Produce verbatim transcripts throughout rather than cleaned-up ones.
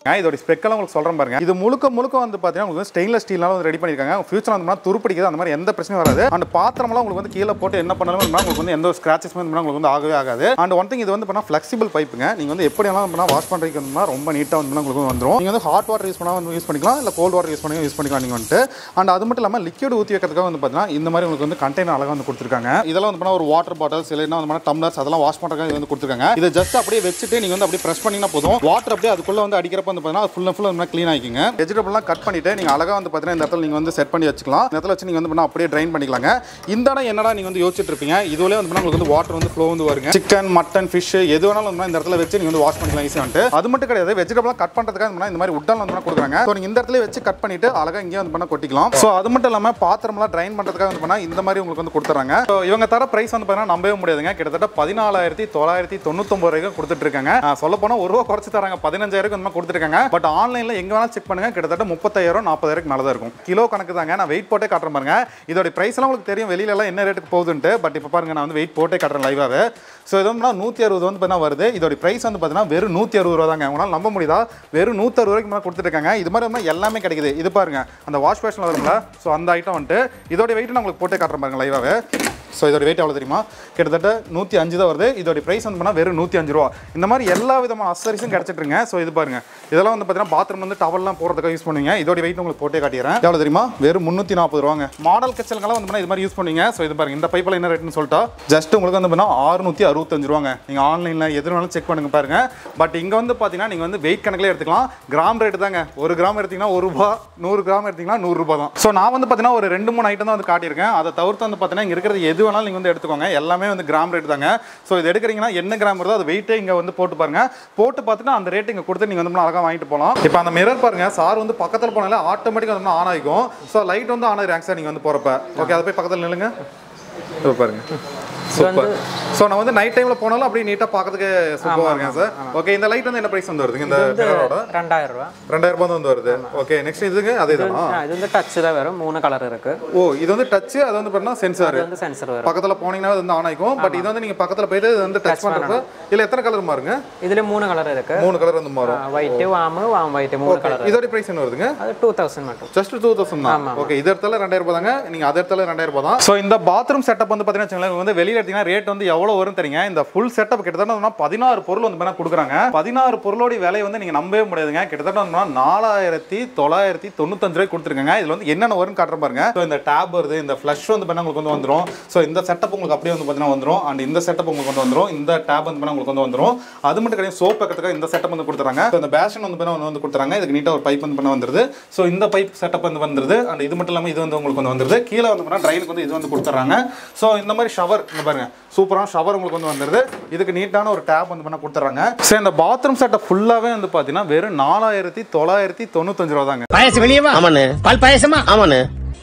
இதோட ஸ்பெக் எல்லாம் உங்களுக்கு சொல்றேன் பாருங்க. இது முழுக்க முழுக்க வந்து பாத்தீங்கன்னா உங்களுக்கு ஸ்டெயின்லெஸ் ஸ்டீல்னால வந்து ரெடி பண்ணிருக்காங்க. ஃபியூச்சர்ல வந்து துருப்பிடிக்குது அந்த மாதிரி எந்த பிரச்சனையும் வராது. அந்த பாத்திரம்லாம் உங்களுக்கு வந்து கீழே போட்டு என்ன பண்ணாலும் உங்களுக்கு வந்து எந்த ஒரு ஸ்கிராச்சஸ் வந்து உங்களுக்கு வந்து ஆகவே ஆகாது. அண்ட் ஒன் திங் இது வந்து பண்ணா ஃபிளெக்சிபிள் பைப்புங்க. நீங்க வந்து எப்படி எல்லாம் பண்ணா வாஷ் பண்றதுக்கு வந்து ரொம்ப நீட்டா வந்து உங்களுக்கு வந்துரும். நீங்க வந்து ஹாட் வாட்டர் யூஸ் பண்ணா வந்து யூஸ் பண்ணிக்கலாம், இல்ல கோல்ட் வாட்டர் யூஸ் பண்ணி யூஸ் பண்ணிக்கலாம் நீங்க வந்து. அண்ட் அது மட்டும் இல்லாம லிக்விட் ஊத்தி வைக்கிறதுக்காக வந்து பாத்தீங்கன்னா இந்த மாதிரி உங்களுக்கு வந்து கண்டெய்னர் அழகா வந்து கொடுத்துருக்காங்க. இதெல்லாம் வந்து பண்ணா ஒரு வாட்டர் பாட்டில்ஸ் இல்லைன்னா வந்து டம்ளர்ஸ் அதெல்லாம் வாஷ் பண்றதுக்காக வந்து கொடுத்துருக்காங்க. இதை ஜஸ்ட் அப்படியே வச்சுட்டு நீங்க வந்து அப்படியே பிரஸ் பண்ணீங்கன்னா போதும். வாட்டர் அப்படியே அதுக்குள்ள வந்து அடிக்கிறப்ப வந்து பாத்தீங்கன்னா ஃபுல் அண்ட் ஃபுல் வந்து க்ளீன் ஆகிக்குங்க. வெஜிடபிள்லாம் கட் பண்ணிட்டு நீங்க அழகா வந்து பாத்தீங்கன்னா இந்த இடத்துல நீங்க வந்து செட் பண்ணி வச்சுக்கலாம். இந்த இடத்துல வச்சு நீங்க வந்து பண்ணா அப்படியே ட்ரைன் பண்ணிக்கலாங்க. இந்த இடம் என்னடா நீங்க வந்து யோசிச்சுட்டு இருப்பீங்க. இதுலயே வந்து உங்களுக்கு வந்து வாட்டர் வந்து ஃப்ளோ வந்து வருங்க. சிக்கன் மட்டன் ஃபிஷ் எது வேணாலும் வந்து இந்த இடத்துல வச்சு நீங்க வந்து வாஷ் பண்ணிக்கலாம் ஈஸியா வந்து. அது மட்டும் கிடையாது, வெஜிடபிள்லாம் கட் பண்றதுக்காக இந்த மாதிரி உட்டால வந்து கொடுக்குறாங்க. ஸோ நீங்க இந்த இடத்துல வச்சு கட் பண்ணிட்டு அழகா இங்கே வந்து பண்ண கொட்டிக்கலாம். ஸோ அது மட்டும் இல்லாம பாத்திரம்லாம் ட்ரைன் பண்றதுக்காக வந்து பண்ணா இந்த மாதிரி உங்களுக்கு வந்து கொடுத்துறாங்க. ஸோ இவங்க தர பிரைஸ் வந்து பார்த்தீங்கன்னா நம்பவே முடியாதுங்க. கிட்டத்தட்ட பதினாலாயிரத்தி தொள்ளாயிரத்தி தொண்ணூத்தொம்பது ரூபாய்க்கு கொடுத்துட்டு இருக்காங்க. சொல்ல போனா ஒரு ரூபா குறைச்சு தராங்க, பதினஞ்சாயிரம் வந்து கொடுத்துருக்காங்க. பட் ஆன்லைன்ல எங்க வேணாலும் செக் பண்ணுங்க, கிட்டத்தட்ட முப்பத்தாயிரம் நாற்பதாயிரம் மேல தான் இருக்கும். கிலோ கணக்கு தாங்க. நான் வெயிட் போட்டே காட்டுறேன் பாருங்க. இதோட பிரைஸ் எல்லாம் உங்களுக்கு தெரியும் வெளியில எல்லாம் என்ன ரேட்டுக்கு போகுதுன்ட்டு. பட் இப்போ பாருங்க நான் வந்து வெயிட் போட்டே காட்டுறேன் லைவாவே. ஸோ இது வந்து நூற்றி அறுபது வந்து பார்த்தீங்கன்னா வருது. இதோட பிரைஸ் வந்து பார்த்தீங்கன்னா வெறும் நூற்றி அறுபது ரூபா தாங்க. உங்களால் நம்ப முடியுதா? வெறும் நூற்றி அறுபது ரூபாய்க்கு மேலே கொடுத்துருக்காங்க. இது மாதிரி வந்து எல்லாமே கிடைக்குது. இது பாருங்க அந்த வாஷ் பேஷனில் வருங்களா. ஸோ அந்த ஐட்டம் வந்துட்டு இதோட வெயிட் நான் உங்களுக்கு போட்டே காட்டுறேன் பாருங்க லைவாவே. ஸோ இதோட வெயிட் எவ்வளோ தெரியுமா? கிட்டத்தட்ட நூற்றி அஞ்சு தான் வருது. இதோட ப்ரைஸ் வந்து பண்ணால் வெறும் நூற்றி அஞ்சு ரூபா. இந்த மாதிரி எல்லா விதமான அசரிஸும் கிடச்சிட்டுருங்க. ஸோ இது பாருங்க இதெல்லாம் வந்து பார்த்தீங்கன்னா பாத்ரூம் வந்து டவல்லாம் போடுறதுக்காக யூஸ் பண்ணுவீங்க. இதோட வெயிட் உங்களுக்கு போட்டே காட்டிடுறேன். எவ்வளோ தெரியுமா? வெறும் முந்நூற்றி நாற்பது ரூபாங்க. மாடல் கச்சலுங்கெல்லாம் வந்து பண்ணால் இது மாதிரி யூஸ் பண்ணுவீங்க. ஸோ இது பாருங்க இந்த பைப்பில் என்ன ரேட்னு சொல்லிட்டா ஜஸ்ட் உங்களுக்கு வந்து பண்ணால் அறுநூற்றி அறுபத்தஞ்சு ரூபாங்க. நீங்கள் ஆன்லைனில் எது வேணாலும் செக் பண்ணுங்க பாருங்க. பட் இங்கே வந்து பார்த்தீங்கன்னா நீங்கள் வந்து வெயிட் கணக்கில் எடுத்துக்கலாம். கிராம் ரேட்டு தாங்க. ஒரு கிராம் எடுத்தீங்கன்னா ஒரு ரூபா, நூறு கிராம் எடுத்தீங்கன்னா நூறு ரூபா தான். ஸோ நான் வந்து பார்த்தீங்கன்னா ஒரு ரெண்டு மூணு ஐட்டம் தான் வந்து காட்டியிருக்கேன். அதை தவிர்த்து வந்து பார்த்தீங்கன்னா இங்கே இருக்கிறது எது வேணாலும் நீங்கள் வந்து எடுத்துக்கோங்க. எல்லாமே வந்து கிராம் ரேட் தாங்க. ஸோ இது எடுக்கிறீங்கன்னா என்ன கிராம் வருதோ அது வெயிட்டே இங்கே வந்து போட்டு பாருங்க. போட்டு பார்த்துட்டு அந்த ரேட் இங்கே கொடுத்து நீங்கள் வந்து அழகாக வாங்கிட்டு போகலாம். இப்போ அந்த மிரர் பாருங்க, சார் வந்து பக்கத்தில் போனாலே ஆட்டோமேட்டிக்காக வந்து ஆன் ஆகிக்கும். ஸோ லைட் வந்து ஆன் ஆகிடும் சார் நீங்கள் வந்து போகிறப்ப. ஓகே அதை போய் பக்கத்தில் நில்லுங்க. இப்போ பாருங்க சூப்பர். ஸோ நான் வந்து நைட் டைமில் போனாலும் அப்படியே நீட்டாக பார்க்கறதுக்கு சூப்பராக இருக்கேன் சார். ஓகே இந்த லைட் வந்து என்ன ப்ரைஸ் வந்து வருதுங்க? இந்த மிரரோட ரெண்டாயிரம் ரூபா ரெண்டாயிரம் ரூபா வந்து வருது. ஓகே நெக்ஸ்ட் இதுங்க அதே தானா? இது வந்து டச் தான் வரும். மூணு கலர் இருக்கு. ஓ இது வந்து டச், அது வந்து பார்த்தீங்கன்னா சென்சார். இது வந்து சென்சார் வரும். பக்கத்தில் போனீங்கன்னா அது வந்து ஆன் ஆகிக்கும். பட் இது வந்து நீங்கள் பக்கத்தில் போயிட்டு இது வந்து டச் பண்ணுறப்ப இதில் எத்தனை கலர் மாறுங்க? இதில் மூணு கலர் இருக்கு. மூணு கலர் வந்து மாறும். ஒயிட், வாம், வாம் ஒயிட் மூணு கலர். இதோட பிரைஸ் என்ன வருதுங்க? அது டூ தௌசண்ட் மட்டும். ஜஸ்ட் டூ தௌசண்ட் தான். ஓகே இது இடத்துல ரெண்டாயிரம் ரூபாய் தாங்க. நீங்கள் அதே இடத்துல ரெண்டாயிரம் ரூபாய் தான். ஸோ இந்த பாத்ரூம் செட்டப் வந்து பார்த்தீங்கன்னா வந்து வெளியில் எடுத்தீங்கன்னா ரேட் வந்து எவ்வளோ வரும் தெரியுங்க? இந்த ஃபுல் செட்டப் கிட்டத்தட்ட பதினாறு பொருள் வந்து பண்ண கொடுக்குறாங்க. பதினாறு பொருளோட விலை வந்து நீங்க நம்பவே முடியாதுங்க. கிட்டத்தட்ட நாலாயிரத்தி தொள்ளாயிரத்தி தொண்ணூத்தஞ்சு ரூபாய் கொடுத்துருக்காங்க. இதுல வந்து என்னென்ன வரும்னு காட்டுற பாருங்க. ஸோ இந்த டேப் வருது, இந்த ஃப்ளஷ் வந்து பண்ண உங்களுக்கு வந்து வந்துடும். ஸோ இந்த செட்டப் உங்களுக்கு அப்படியே வந்து பார்த்தீங்கன்னா வந்துடும். அண்ட் இந்த செட்டப் உங்களுக்கு வந்து வந்துடும். இந்த டேப் வந்து பண்ண உங்களுக்கு வந்து வந்துடும். அது மட்டும் கிடையாது, சோப் வைக்கிறதுக்காக இந்த செட்டப் வந்து கொடுத்துறாங்க. ஸோ இந்த பேஷன் வந்து பண்ண வந்து கொடுத்துறாங்க. இதுக்கு நீட்டாக ஒரு பைப் வந்து பண்ண வந்துருது. ஸோ இந்த பைப் செட்டப் வந்து வந்துருது. அண்ட் இது மட்டும் இல்லாமல் இது வந்து உங்களுக்கு வந்து வந்துருது. கீழே வந்து பண்ணால் ட்ரைனுக்கு வந்து இது வந்து கொடுத்துறாங்க. ஸோ இந்த மாதிரி ஷவர் இங்க பாருங்க சூப்பரான ஷவர் உங்களுக்கு வந்து வந்துருது. இதுக்கு நீட்டான ஒரு டேப் வந்து பண்ண கொடுத்துறாங்க. சோ இந்த பாத்ரூம் செட்டப் ஃபுல்லாவே வந்து பாத்தீங்கன்னா வெறும் நாலாயிரத்தி தொள்ளாயிரத்தி தொண்ணூத்தஞ்சு ரூபா தாங்க. பாயசம் வெளியவா? ஆமாண்ணே. பால் பாயசமா? ஆமாண்ணே.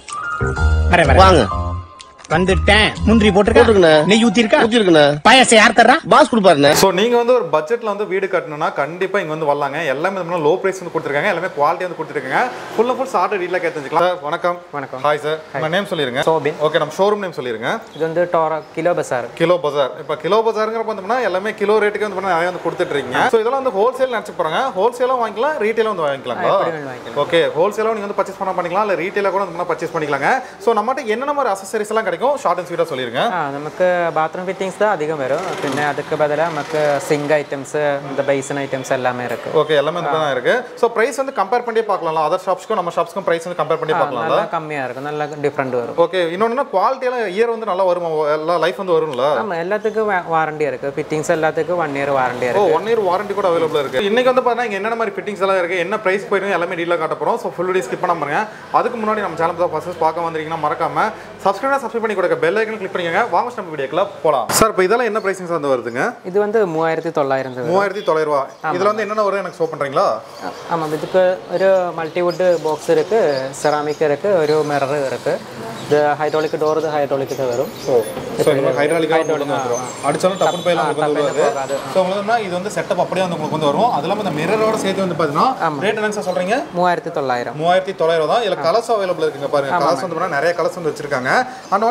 வர வர வாங்க. வந்துட்டேன். முந்திரி போட்டுருக்கா? நெய் ஊத்தி இருக்கா? ஊத்தி இருக்குண்ணே. பாயசம் யார் தர்றா? பாஸ் கொடுப்பாருண்ணே. சோ நீங்க வந்து ஒரு பட்ஜெட்ல வந்து வீடு கட்டணும்னா கண்டிப்பா இங்க வந்து வரலாங்க. எல்லாமே வந்து லோ பிரைஸ் வந்து கொடுத்துருக்காங்க. எல்லாமே குவாலிட்டி வந்து கொடுத்துருக்காங்க. ஃபுல் அண்ட் ஃபுல் சார்ட் டீடைலா கேட்டுக்கலாம். சார் வணக்கம். வணக்கம். Hi sir. உங்க நேம் சொல்லிருங்க. சோபின். ஓகே நம்ம ஷோரூம் நேம் சொல்லிருங்க. இது வந்து Dora kilo bazaar. Kilo bazaar. இப்போ கிலோ பஜார்ங்கறப்ப வந்து எல்லாமே கிலோ ரேட்டுக்கு வந்து நிறைய வந்து கொடுத்துட்டு இருக்கீங்க. சோ இதெல்லாம் வந்து ஹோல்சேல் நினைச்சு போறாங்க. ஹோல்சேலா வாங்கிக்கலாம், ரீட்டைலா வந்து வாங்கிக்கலாங்களா? ஓகே ஹோல்சேலா நீங்க வந்து பர்ச்சேஸ் பண்ண பண்ணிக்கலாம், இல்ல ரீட்டைலா கூட வந்து பர்ச்சேஸ் பண்ணிக்கலாங்க. சோ நம்மட்ட என்னென்ன மாதிரி அக்சஸரீஸ் எல்லாம் கிடைக்கும் ஷார்ட் அண்ட் ஸ்வீட்டா சொல்லிருங்க. നമുക്ക് ബാത്റൂം ഫിറ്റിംഗ്സ് தான் அதிகம் வரும். പിന്നെ அதுக்கு பதிலா நமக்கு சிங்க் ஐட்டம்ஸ், இந்த பேசின் ஐட்டம்ஸ் எல்லாமே இருக்கு. ஓகே எல்லாமே வந்து இருக்கு. சோ பிரைஸ் வந்து கம்பேர் பண்ணி பார்க்கலாம்ல. அதர் ஷாப்ஸ்க்கும் நம்ம ஷாப்ஸ்க்கும் பிரைஸ் வந்து கம்பேர் பண்ணி பார்க்கலாம்ல. நல்லா கம்மியா இருக்கு, நல்ல டிஃபரண்ட் வரும். ஓகே இன்னொன்னு குவாலிட்டி எல்லாம் இயர் வந்து நல்லா வரும், எல்லா லைஃப் வந்து வரும்ல? ஆமா எல்லாத்துக்கும் வாரண்டி இருக்கு. ஃபிட்டிங்ஸ் எல்லாத்துக்கும் ஒன் இயர் வாரண்டி இருக்கு. ஓ ஒன் இயர் வாரண்டி கூட அவைலபிள் இருக்கு. இன்னைக்கு வந்து பாத்தீங்கன்னா இங்க என்னென்ன மாதிரி ஃபிட்டிங்ஸ் எல்லாம் இருக்கு, என்ன பிரைஸ் போயிருக்கு எல்லாமே டீடைலா காட்ட போறோம். சோ ஃபுல் வீடியோ ஸ்கிப் பண்ணாம பாருங்க. அதுக்கு முன்னாடி நம்ம சேனல் தான் ஃபர்ஸ்ட் பார்க்க வந்திருக்கீங்கன்னா மறக்காம சப்ஸ்கிரைப் சப்ஸ்கிரைப் பண்ணி கொடுங்க, பெல் ஐகான் கிளிக் பண்ணிக்கங்க. வாங்க நம்ம வீடியோக்குள்ள போலாம். சார் இப்போ இதெல்லாம் என்ன பிரைசிங்ஸ் வந்து வருதுங்க? இது வந்து மூவாயிரத்தி தொள்ளாயிரம் மூவாயிரத்தி தொள்ளாயிரம் ரூபாய். இதுல வந்து என்னென்ன வரும் எனக்கு ஷோ பண்றீங்களா? ஆமா இதுக்கு ஒரு மல்டிவுட் பாக்ஸ் இருக்கு, செராமிக் இருக்கு, ஒரு மிரர் இருக்கு. இது ஹைட்ராலிக் டோர், இது ஹைட்ராலிக் தான் வரும். சோ சோ இந்த ஹைட்ராலிக் வந்து வந்துரும். அடிச்சாலும் டப்புன்னு போயில உங்களுக்கு வந்து வருது. சோ உங்களுக்கு இது வந்து செட்டப் அப்படியே வந்து உங்களுக்கு வந்து வரும். அதெல்லாம் இந்த மிரரோட சேர்த்து வந்து பாத்தீங்கன்னா ரேட் என்ன சார் சொல்றீங்க? மூவாயிரத்தி தொள்ளாயிரம். மூவாயிரத்தி தொள்ளாயிரம் தான். இதுல கலர்ஸ் அவைலபிள் இருக்குங்க பாருங்க. கலர்ஸ் வந்து நிறைய கலர்ஸ் வந்து வச்சிருக்காங்க. அண்ட் வந்து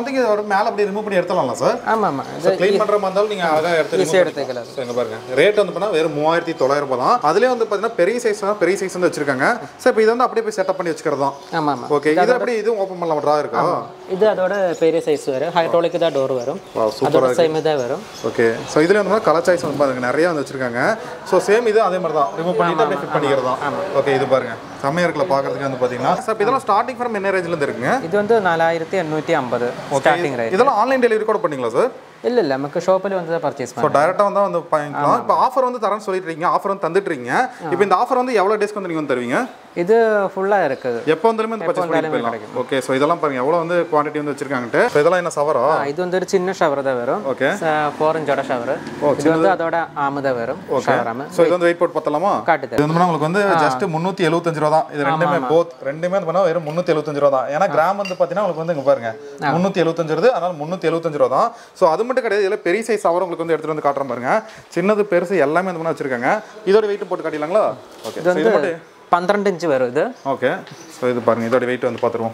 திங் இதோட மேல அப்படியே ரிமூவ் பண்ணி எடுத்துடலாம்ல சார்? ஆமா ஆமா. இது க்ளீன் பண்ற மாதிரி இருந்தாலும் நீங்க அழகா எடுத்து ஈஸியா எடுத்துக்கலாம். சோ இங்க பாருங்க. ரேட் வந்து பார்த்தா வெறும் மூவாயிரத்து தொள்ளாயிரம் ரூபாய் தான். அதுலயே வந்து பார்த்தீங்கன்னா பெரிய சைஸ் பெரிய சைஸ் வந்து வச்சிருக்காங்க. சோ இப்போ இது வந்து அப்படியே போய் செட்டப் பண்ணி வச்சுக்கிறது தான். ஆமா ஆமா. ஓகே. இது அப்படியே இதுவும் ஓபன் பண்ணலாம் ட்ரா இருக்கா? இது அதோட பெரிய சைஸ் வரும். ஹைட்ராலிக் தான் டோர் வரும். அதோட சேம் தான் வரும். ஓகே. சோ இதுல வந்து கலர் சாய்ஸ் வந்து பாருங்க நிறைய வந்து வச்சிருக்காங்க. சோ சேம் இது அதே மாதிரி தான் ரிமூவ் பண்ணிட்டு அப்படியே ஃபிட் பண்ணிக்கிறது தான். ஓகே இது பாருங்க. செமையா இருக்குல பாக்குறதுக்கு வந்து பாத்தீங்கன்னா. சார் இதெல்லாம் ஸ்டார்டிங் ஃப்ரம் என்ன ரேஞ்சில இருந்து இருக்குங்க? இது வந்து நாலாயிரத்து எண்ணூற்று ஐம்பது ஸ்டார்டிங் ரேட். இதெல்லாம் ஆன்லைன் டெலிவரி கூட பண்ணீங்களா சார்? இல்ல இல்ல நமக்கு ஷாப்பில் வந்து தான் பர்ச்சேஸ் பண்ணலாம். சோ டைரக்டா வந்தா வந்து வாங்கிக்கலாம். இப்போ ஆஃபர் வந்து தரேன்னு சொல்லிட்டு இருக்கீங்க. ஆஃபர் வந்து தந்துட்டு இருக்கீங்க. இப்போ இந்த ஆஃபர் வந்து எவ்வளவு டேஸ்க்கு வந்து நீங்க வந்து தருவீங்க? இது ஃபுல்லா இருக்குது. எப்போ வந்தாலுமே வந்து பர்ச்சேஸ் பண்ணிக்கலாம். ஓகே. சோ இதெல்லாம் பாருங்க எவ்வளவு வந்து குவாண்டிட்டி வந்து வச்சிருக்காங்கட்டு. சோ இதெல்லாம் என்ன ஷவரா? இது வந்து ஒரு சின்ன ஷவர் தான் வரும். ஓகே. நாலு இன்ச்சோட ஷவர். இது வந்து அதோட ஆம் தான் வரும். ஷவர் ஆம். சோ இது வந்து வெயிட் போட் பத்தலாமா? காட்டுது. இது வந்து உங்களுக்கு வந்து ஜஸ்ட் முன்னூற்று எழுபத்தைந்து ரூபாய் தான். இது ரெண்டுமே போத் ரெண்டுமே வந்து பண்ணா வெறும் முன்னூற்று எழுபத்தைந்து ரூபாய் தான். ஏன்னா கிராம் வந்து பாத்தீங்கன்னா உங்களுக்கு வந்து இங்க பாருங்க முன்னூற்று எழுபத்தைந்து வருது. அதனால முன்னூற்று எழுபத்தைந்து ரூபாய் தான். சோ அது மட்டும் கிடையாது. இதுல பெரிய சைஸ் ஷவர் உங்களுக்கு வந்து எடுத்துட்டு வந்து காட்டுறேன் பாருங்க. சின்னது பெருசு எல்லாமே வந்து பண்ண வச்சிருக்காங்க. இதோட வெயிட் போட்டு காட்டிடலாங்களா? ஓகே. இது வந்து பன்னிரண்டு இன்ச் வரும் இது. ஓகே. சோ இது பாருங்க இதோட வெயிட் வந்து பாத்துருவோம்.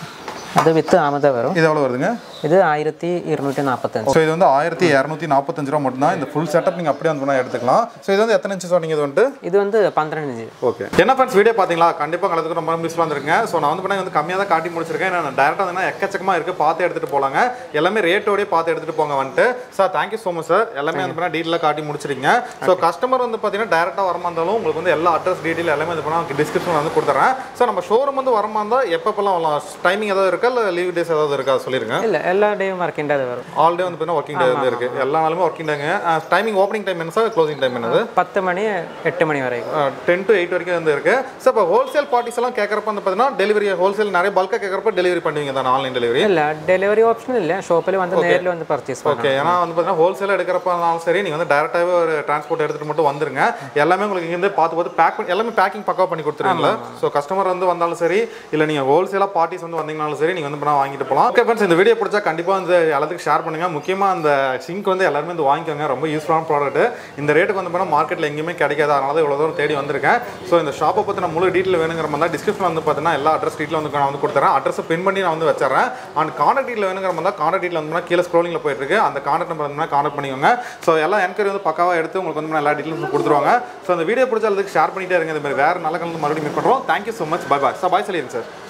அது வித் ஆமதா வரும். இது எவ்வளவு வருதுங்க? இது ஆயிரத்து இருநூற்று நாற்பத்தைந்து. சோ இது வந்து ஆயிரத்து இருநூற்று நாற்பத்தைந்து ரூபாய் மட்டும் தான். இந்த ஃபுல் செட்டப் நீங்க அப்படியே வந்து பண்ணா எடுத்துக்கலாம். சோ இது வந்து எத்தனை இன்ச் சொன்னீங்க இது வந்து? இது வந்து பன்னிரண்டு இன்ச். ஓகே. என்ன ஃப்ரெண்ட்ஸ் வீடியோ பாத்தீங்களா? கண்டிப்பா உங்களுக்கு ரொம்ப மிஸ் வந்திருக்கீங்க. சோ நான் வந்து பண்ண வந்து கம்மியா தான் காட்டி முடிச்சிருக்கேன். நான் டைரக்டா வந்து எக்கச்சக்கமா இருக்கு பார்த்து எடுத்துட்டு போலாங்க. எல்லாமே ரேட்டோடயே பார்த்து எடுத்துட்டு போங்க வந்துட்டு. Sir thank you so much sir. எல்லாமே வந்து பண்ண டீடைலா காட்டி முடிச்சிருக்கீங்க. சோ கஸ்டமர் வந்து பாத்தீங்கன்னா டைரக்டா வரமா இருந்தாலும் உங்களுக்கு வந்து எல்லா அட்ரஸ் டீடைல் எல்லாமே வந்து பண்ண டிஸ்கிரிப்ஷன்ல வந்து கொடுத்துறேன். சோ நம்ம ஷோரூம் வந்து வரமா இருந்தா எப்பப்பலாம் வரலாம்? டைமிங் ஏதாவது இருக்கா இல்ல லீவ் டேஸ் ஏதாவது இருக்கா சொல்லிருங்க. இல்ல எல்லா டேயும் வர்க்கிங் டே வரும். ஆல் டே வந்து பார்த்தா வர்க்கிங் டே வந்து இருக்கு. எல்லா நாளுமே வர்க்கிங் டேங்க. டைமிங் ஓப்பனிங் டைம் என்ன சார்? க்ளோசிங் டைம் என்னது? பத்து மணி எட்டு மணி வரைக்கும். ten to eight வரைக்கும் வந்து இருக்கு. சார் இப்போ ஹோல்சேல் பார்ட்டிஸ் எல்லாம் கேட்கறப்ப வந்து பார்த்தீங்கன்னா டெலிவரி ஹோல்சேல் நிறைய பல்கா கேட்கறப்ப டெலிவரி பண்ணுவீங்க தான் ஆன்லைன் டெலிவரி? இல்ல டெலிவரி ஆப்ஷன் இல்ல. ஷாப்பில் வந்து நேர்ல வந்து பர்ச்சேஸ் பண்ணலாம். ஓகே. ஏன்னா வந்து பார்த்தீங்கன்னா ஹோல்சேல் எடுக்கிறப்பனாலும் சரி நீங்க வந்து டைரக்டாவே ஒரு டிரான்ஸ்போர்ட் எடுத்துட்டு மட்டும் வந்துருங்க. எல்லாமே உங்களுக்கு இங்க இருந்து பார்த்து பார்த்து பேக் பண்ணி எல்லாமே பேக்கிங் பக்காவா பண்ணி கொடுத்துருவீங்களா? ஸோ கஸ்டமர் வந்து வந்தாலும் சரி இல்ல நீங்க ஹோல்சேலா பார்ட்டிஸ் வந்து வந்தீங்கனாலும் சரி நீங்க வந்து பண்ணா வாங்கிட்டு போகலாம். ஓகே ஃப்ரெண்ட்ஸ் இந்த வீடியோ பிடிச்சா கண்டிப்பா வந்து எல்லாத்துக்கும் ஷேர் பண்ணுங்க. முக்கியமா அந்த சிங்க் வந்து எல்லாருமே வந்து வாங்கிக்கோங்க. ரொம்ப யூஸ்ஃபுல்லான ப்ராடக்ட். இந்த ரேட்டுக்கு வந்து பண்ணா மார்க்கெட்ல எங்கேயுமே கிடைக்காது. அதனால தான் இவ்வளவு தூரம் தேடி வந்திருக்கேன். ஸோ இந்த ஷாப்பை பத்தி நான் முழு டீட்டெயில் வேணுங்கிற மாதிரி டிஸ்கிரிப்ஷன் வந்து பார்த்தீங்கன்னா எல்லா அட்ரஸ் டீட்டெயில் வந்து நான் வந்து கொடுத்துறேன். அட்ரஸ் பின் பண்ணி நான் வந்து வச்சிடறேன். அண்ட் கான்டாக்ட் டீட்டெயில் வேணுங்கிற மாதிரி கான்டாக்ட் டீட்டெயில் வந்து கீழே ஸ்க்ரோலிங்ல போயிட்டு இருக்கு. அந்த கான்டாக்ட் நம்பர் வந்து கான்டாக்ட் பண்ணிக்கோங்க. ஸோ எல்லா என்கொயரி வந்து பக்காவா எடுத்து உங்களுக்கு வந்து எல்லா டீட்டெயில்ஸ் கொடுத்துருவாங்க. ஸோ இந்த வீடியோ பிடிச்சா அதுக்கு ஷேர் பண்ணிட்டே இருங்க. இந்த மாதிரி வேற நல்ல கலந்து மறுபடியும் மீட் பண்றோம். Thank you so much. Bye bye. Sir bye சொல்லிடுங்க சார்.